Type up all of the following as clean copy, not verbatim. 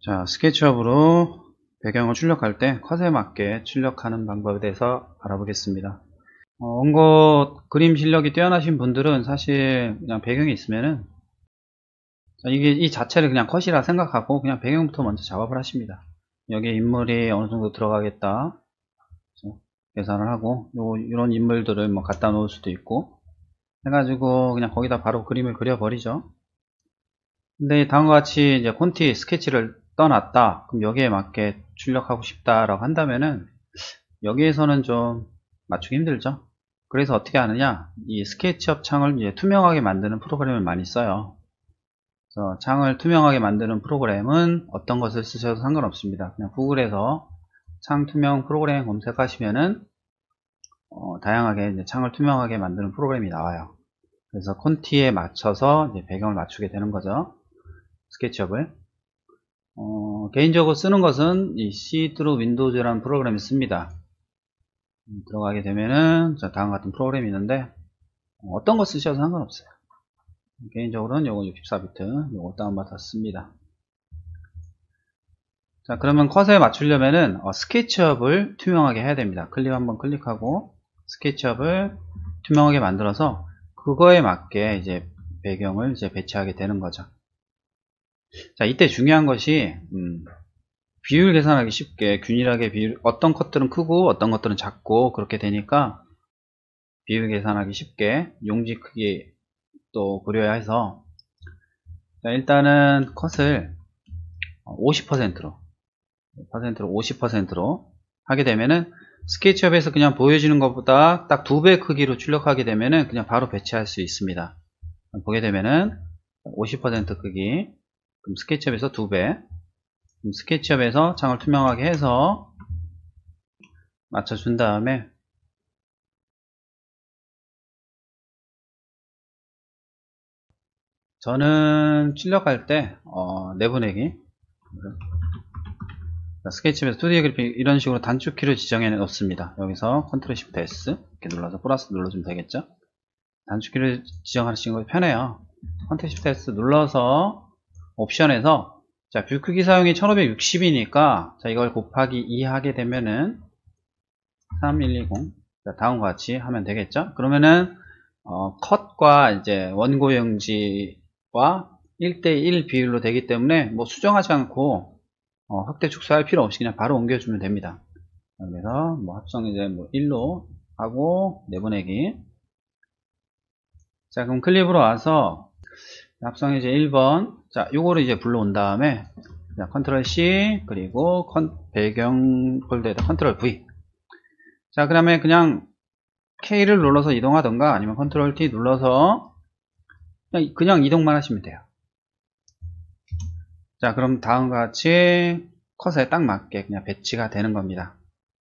자, 스케치업으로 배경을 출력할 때 컷에 맞게 출력하는 방법에 대해서 알아보겠습니다. 원고 그림 실력이 뛰어나신 분들은 사실 그냥 배경이 있으면은 이게 이 자체를 그냥 컷이라 생각하고 그냥 배경부터 먼저 작업을 하십니다. 여기에 인물이 어느 정도 들어가겠다 계산을 하고 이런 인물들을 뭐 갖다 놓을 수도 있고 해가지고 그냥 거기다 바로 그림을 그려버리죠. 근데 다음과 같이 이제 콘티 스케치를 떠났다. 그럼 여기에 맞게 출력하고 싶다라고 한다면은 여기에서는 좀 맞추기 힘들죠. 그래서 어떻게 하느냐? 이 스케치업 창을 이제 투명하게 만드는 프로그램을 많이 써요. 그래서 창을 투명하게 만드는 프로그램은 어떤 것을 쓰셔도 상관없습니다. 그냥 구글에서 창 투명 프로그램 검색하시면은 다양하게 이제 창을 투명하게 만드는 프로그램이 나와요. 그래서 콘티에 맞춰서 이제 배경을 맞추게 되는 거죠. 스케치업을. 개인적으로 쓰는 것은 이 See Through Windows라는 프로그램을 씁니다. 들어가게 되면은 다음과 같은 프로그램이 있는데 어떤 거 쓰셔도 상관없어요. 개인적으로는 요거 64비트 요거 다운받아 씁니다. 자, 그러면 컷에 맞추려면은 스케치업을 투명하게 해야 됩니다. 한번 클릭하고 스케치업을 투명하게 만들어서 그거에 맞게 이제 배경을 이제 배치하게 되는 거죠. 자, 이때 중요한 것이 비율 계산하기 쉽게 균일하게 어떤 컷들은 크고 어떤 것들은 작고 그렇게 되니까 비율 계산하기 쉽게 용지 크기 또 고려해야 해서 자, 일단은 컷을 50%로 50%로 하게 되면은 스케치업에서 그냥 보여지는 것보다 딱 2배 크기로 출력하게 되면은 그냥 바로 배치할 수 있습니다. 보게 되면은 50% 크기 그럼 스케치업에서 2배 스케치업에서 창을 투명하게 해서 맞춰준 다음에 저는 출력할 때 내보내기 스케치업에서 2D 그래픽 이런 식으로 단축키를 지정해 놓습니다. 여기서 컨트롤 시프트 S 이렇게 눌러서 플러스 눌러주면 되겠죠. 단축키를 지정하시는 거 편해요. 컨트롤 시프트 S 눌러서 옵션에서 자, 뷰 크기 사용이 1560이니까 자, 이걸 곱하기 2 하게 되면은 3120 자, 다음과 같이 하면 되겠죠. 그러면은 컷과 이제 원고용지와 1대1 비율로 되기 때문에 뭐 수정하지 않고 확대 축소할 필요 없이 그냥 바로 옮겨주면 됩니다. 그래서 뭐 합성 이제 뭐 1로 하고 내보내기. 자, 그럼 클립으로 와서 합성 이제 1번. 자, 요거를 이제 불러온 다음에 자, 컨트롤 C 그리고 배경 폴더에다 컨트롤 V. 자, 그다음에 그냥 K를 눌러서 이동하던가 아니면 컨트롤 T 눌러서 그냥 이동만 하시면 돼요. 자, 그럼 다음과 같이 컷에 딱 맞게 그냥 배치가 되는 겁니다.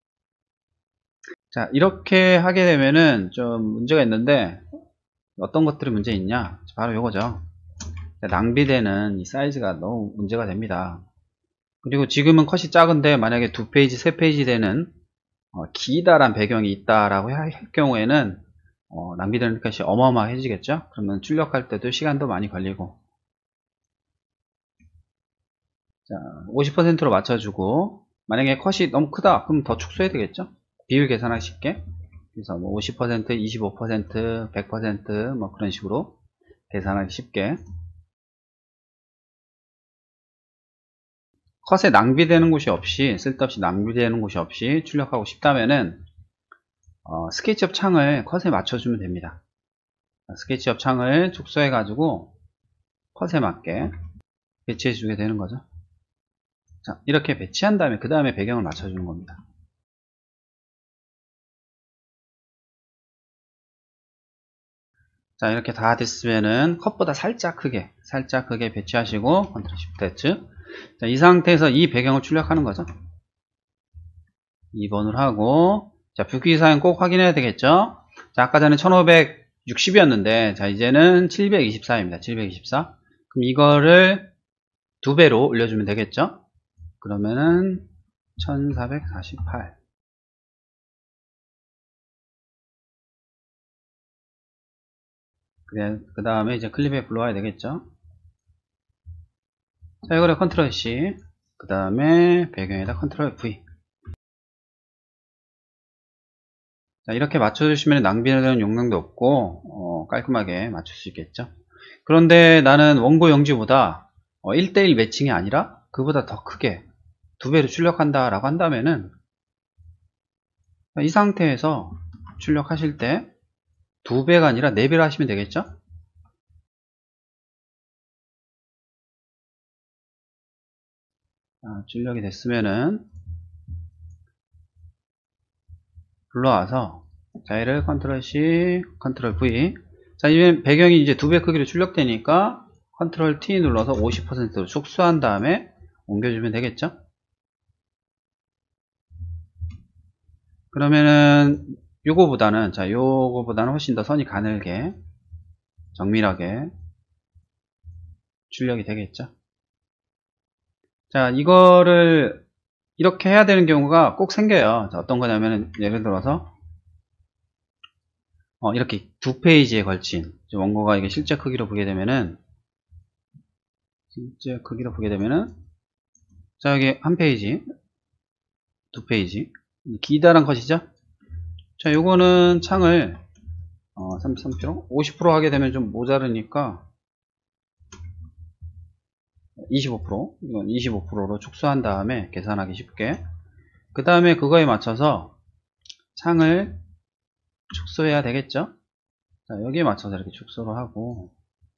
자, 이렇게 하게 되면은 좀 문제가 있는데 어떤 것들이 문제 있냐? 바로 이거죠. 낭비되는 이 사이즈가 너무 문제가 됩니다. 그리고 지금은 컷이 작은데 만약에 2페이지, 3페이지 되는 기다란 배경이 있다라고 할 경우에는 낭비되는 컷이 어마어마해지겠죠? 그러면 출력할 때도 시간도 많이 걸리고 자, 50%로 맞춰주고 만약에 컷이 너무 크다 그럼 더 축소해야 되겠죠? 비율 계산하기 쉽게 그래서 뭐 50%, 25%, 100%뭐 그런 식으로 계산하기 쉽게 컷에 낭비되는 곳이 없이 쓸데없이 낭비되는 곳이 없이 출력하고 싶다면은 스케치업 창을 컷에 맞춰주면 됩니다. 스케치업 창을 축소해 가지고 컷에 맞게 배치해 주게 되는 거죠. 자, 이렇게 배치한 다음에 그 다음에 배경을 맞춰주는 겁니다. 자, 이렇게 다 됐으면은 컷보다 살짝 크게 배치하시고 컨트롤 시프트 S. 자, 이 상태에서 이 배경을 출력하는 거죠. 2번을 하고 자, 뷰기 사용 꼭 확인해야 되겠죠. 자, 아까 전에 1560이었는데 자, 이제는 724입니다. 724. 그럼 이거를 2배로 올려주면 되겠죠. 그러면은 1448. 그 다음에 이제 클립에 불러와야 되겠죠. 자, 이거를 컨트롤 C 그 다음에 배경에다 컨트롤 V. 자, 이렇게 맞춰주시면 낭비되는 용량도 없고 깔끔하게 맞출 수 있겠죠. 그런데 나는 원고 영지보다 1대1 매칭이 아니라 그보다 더 크게 2배로 출력한다 라고 한다면은 이 상태에서 출력하실 때 2배가 아니라 4배로 하시면 되겠죠. 자, 출력이 됐으면은 불러와서 자, 얘를 컨트롤 C, 컨트롤 V. 자, 이제 배경이 이제 2배 크기로 출력되니까 컨트롤 T 눌러서 50%로 축소한 다음에 옮겨주면 되겠죠. 그러면은 요거보다는 훨씬 더 선이 가늘게 정밀하게 출력이 되겠죠. 자, 이거를 이렇게 해야 되는 경우가 꼭 생겨요. 자, 어떤 거냐면은 예를 들어서 이렇게 2페이지에 걸친 원고가 이게 실제 크기로 보게 되면은 자, 여기 한 페이지, 2페이지 기다란 컷이죠. 자, 요거는 창을 33%, 50% 하게 되면 좀 모자르니까 25%, 이건 25%로 축소한 다음에 계산하기 쉽게, 그 다음에 그거에 맞춰서 창을 축소해야 되겠죠. 자, 여기에 맞춰서 이렇게 축소를 하고,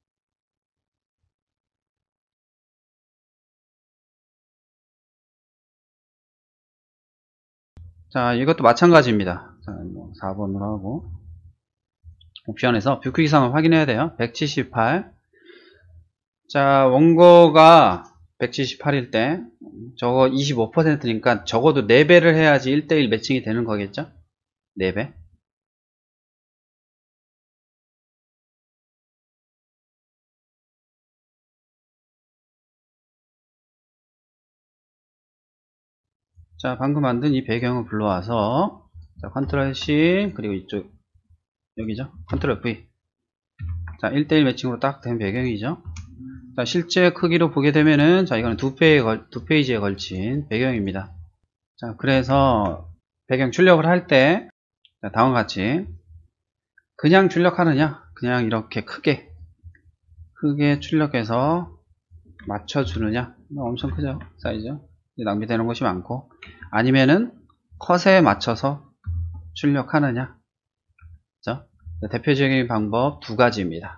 자, 이것도 마찬가지입니다. 자, 4번으로 하고, 옵션에서 뷰 크기상을 확인해야 돼요. 178. 자, 원고가 178일 때 저거 25%니까 적어도 4배를 해야지 1대1 매칭이 되는 거겠죠? 4배. 자, 방금 만든 이 배경을 불러와서 자, 컨트롤 C 그리고 이쪽 여기죠? 컨트롤 V. 자, 1대1 매칭으로 딱 된 배경이죠? 자, 실제 크기로 보게 되면은 자, 이거는 2페이지에 걸친 배경입니다. 자, 그래서 배경 출력을 할 때 다음과 같이 그냥 출력하느냐, 그냥 이렇게 크게 출력해서 맞춰주느냐, 엄청 크죠? 사이즈. 낭비되는 것이 많고, 아니면은 컷에 맞춰서 출력하느냐. 그죠? 대표적인 방법 2가지입니다.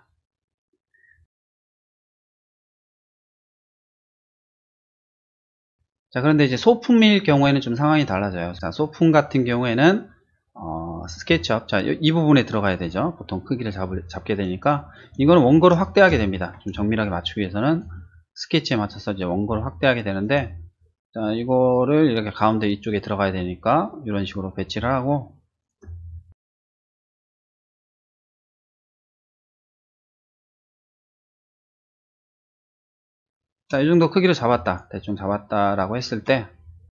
자, 그런데 이제 소품일 경우에는 좀 상황이 달라져요. 자, 소품 같은 경우에는 스케치업, 자, 이 부분에 들어가야 되죠. 보통 크기를 잡게 되니까 이거는 원고를 확대하게 됩니다. 좀 정밀하게 맞추기 위해서는 스케치에 맞춰서 이제 원고를 확대하게 되는데, 자, 이거를 이렇게 가운데 이쪽에 들어가야 되니까 이런 식으로 배치를 하고, 자, 이 정도 크기로 잡았다, 대충 잡았다라고 했을 때,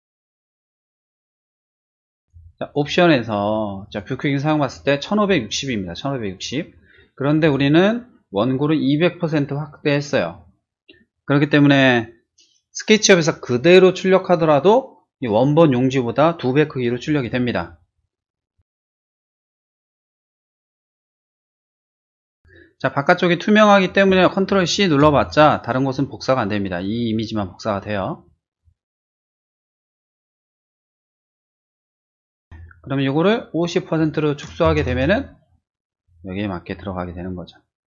자, 옵션에서 자, 뷰 크기 사용봤을 때 1560입니다. 1560. 그런데 우리는 원고를 200% 확대했어요. 그렇기 때문에 스케치업에서 그대로 출력하더라도 이 원본 용지보다 2배 크기로 출력이 됩니다. 자, 바깥쪽이 투명하기 때문에 컨트롤 C 눌러봤자 다른 곳은 복사가 안됩니다. 이 이미지만 복사가 돼요. 그러면 이거를 50%로 축소하게 되면은 여기에 맞게 들어가게 되는 거죠.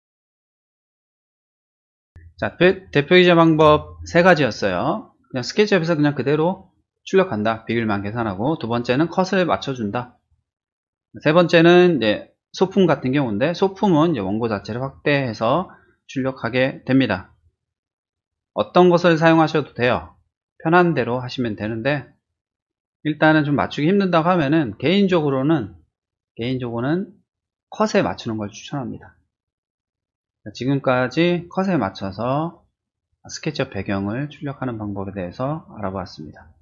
자, 대표이자 방법 3가지였어요. 그냥 스케치업에서 그냥 그대로 출력한다. 비율만 계산하고, 두 번째는 컷을 맞춰준다. 세 번째는 이제 소품 같은 경우인데, 소품은 이제 원고 자체를 확대해서 출력하게 됩니다. 어떤 것을 사용하셔도 돼요. 편한 대로 하시면 되는데, 일단은 좀 맞추기 힘든다고 하면은 개인적으로는 컷에 맞추는 걸 추천합니다. 지금까지 컷에 맞춰서 스케치업 배경을 출력하는 방법에 대해서 알아보았습니다.